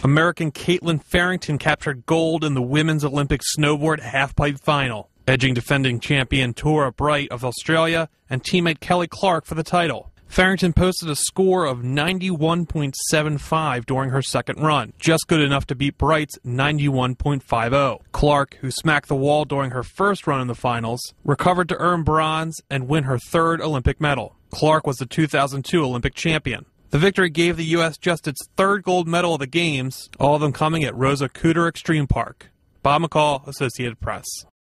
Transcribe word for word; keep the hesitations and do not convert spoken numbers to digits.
American Kaitlyn Farrington captured gold in the women's Olympic snowboard halfpipe final, edging defending champion Torah Bright of Australia and teammate Kelly Clark for the title. Farrington posted a score of ninety-one point seven five during her second run, just good enough to beat Bright's ninety-one point five oh. Clark, who smacked the wall during her first run in the finals, recovered to earn bronze and win her third Olympic medal. Clark was the two thousand two Olympic champion. The victory gave the U S just its third gold medal of the Games, all of them coming at Rosa Cooter Extreme Park. Bob McCall, Associated Press.